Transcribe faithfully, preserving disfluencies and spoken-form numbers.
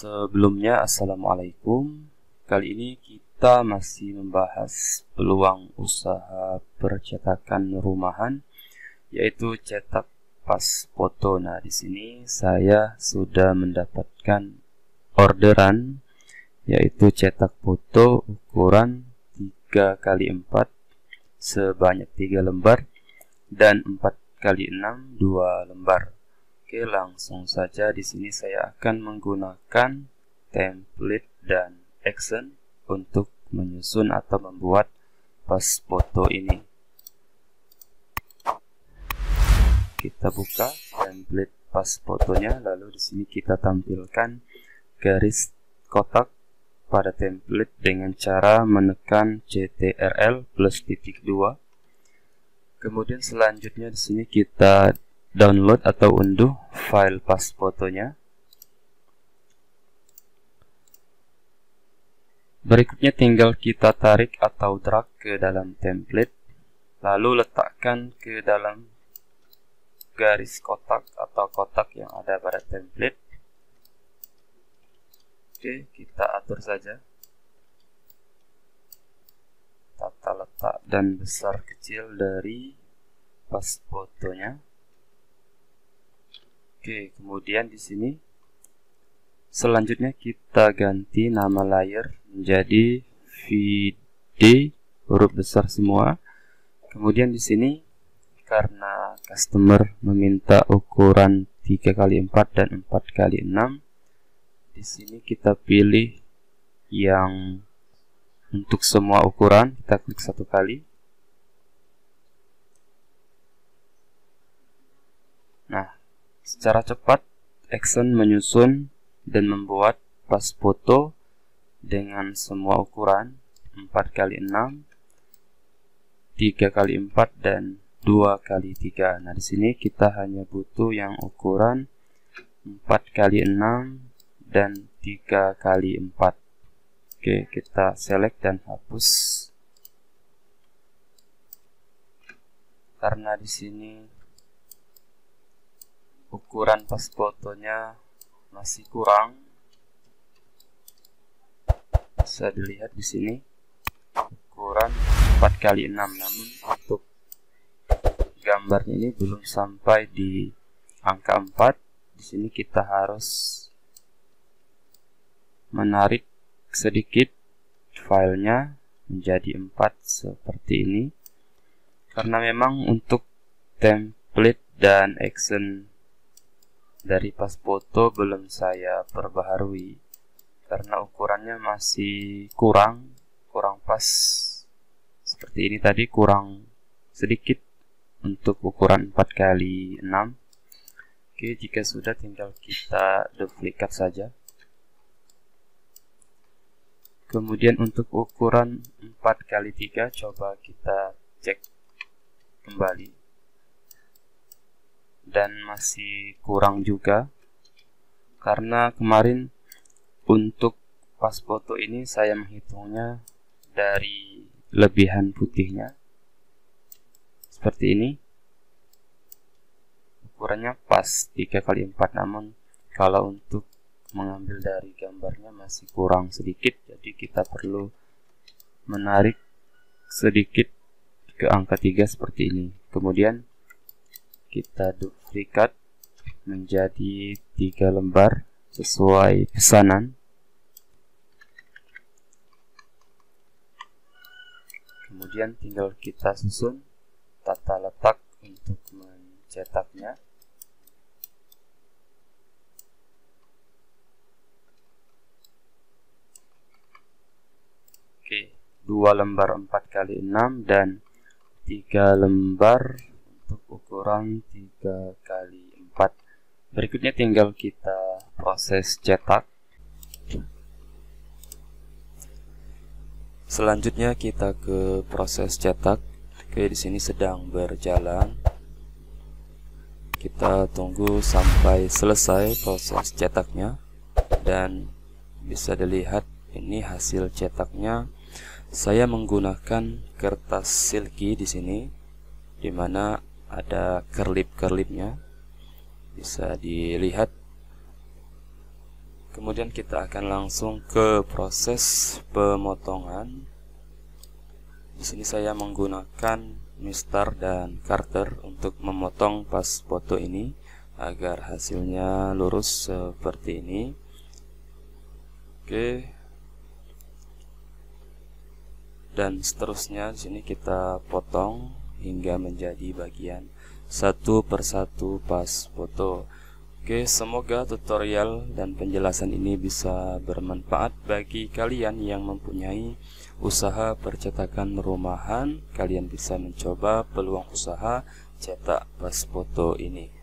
Sebelumnya, Assalamualaikum. Kali ini kita masih membahas peluang usaha percetakan rumahan, yaitu cetak pas foto. Nah, di sini saya sudah mendapatkan orderan, yaitu cetak foto ukuran tiga kali empat sebanyak tiga lembar dan empat kali enam dua lembar. Oke, langsung saja di sini saya akan menggunakan template dan action untuk menyusun atau membuat pas foto ini. Kita buka template pas fotonya, lalu di sini kita tampilkan garis kotak pada template dengan cara menekan Ctrl plus titik dua. Kemudian selanjutnya di sini kita download atau unduh file pas fotonya. Berikutnya tinggal kita tarik atau drag ke dalam template, lalu letakkan ke dalam garis kotak atau kotak yang ada pada template. Oke, kita atur saja tata letak dan besar kecil dari pas fotonya. Oke, kemudian di sini selanjutnya kita ganti nama layer menjadi V D huruf besar semua. Kemudian di sini karena customer meminta ukuran tiga kali empat dan empat kali enam, di sini kita pilih yang untuk semua ukuran, kita klik satu kali. Nah, secara cepat action menyusun dan membuat pas foto dengan semua ukuran empat kali enam, tiga kali empat dan dua kali tiga. Nah, di sini kita hanya butuh yang ukuran empat kali enam dan tiga kali empat. Oke, kita select dan hapus. Karena di sini ukuran pas fotonya masih kurang, bisa dilihat di sini ukuran empat kali enam, namun untuk gambarnya ini belum sampai di angka empat. Di sini kita harus menarik sedikit filenya menjadi empat seperti ini, karena memang untuk template dan action dari pas foto belum saya perbaharui karena ukurannya masih kurang kurang pas seperti ini tadi, kurang sedikit untuk ukuran empat kali enam. Oke, jika sudah tinggal kita duplikat saja. Kemudian untuk ukuran empat kali tiga coba kita cek kembali, dan masih kurang juga karena kemarin untuk pas foto ini saya menghitungnya dari lebihan putihnya seperti ini. Ukurannya pas tiga kali empat, namun kalau untuk mengambil dari gambarnya masih kurang sedikit, jadi kita perlu menarik sedikit ke angka tiga seperti ini. Kemudian kita duplikat menjadi tiga lembar sesuai pesanan. Kemudian tinggal kita susun tata letak untuk mencetaknya. Oke, dua lembar empat kali enam dan tiga lembar untuk ukuran tiga kali empat. Berikutnya tinggal kita proses cetak. Selanjutnya kita ke proses cetak. Oke, di sini sedang berjalan. Kita tunggu sampai selesai proses cetaknya, dan bisa dilihat ini hasil cetaknya. Saya menggunakan kertas silky di sini, dimana ada kerlip-kerlipnya. Bisa dilihat Kemudian kita akan langsung ke proses pemotongan. Di sini saya menggunakan mistar dan karter untuk memotong pas foto ini agar hasilnya lurus seperti ini. Oke. Dan seterusnya di sini kita potong hingga menjadi bagian satu persatu pas foto. Oke, semoga tutorial dan penjelasan ini bisa bermanfaat bagi kalian yang mempunyai usaha percetakan rumahan. Kalian bisa mencoba peluang usaha cetak pas foto ini.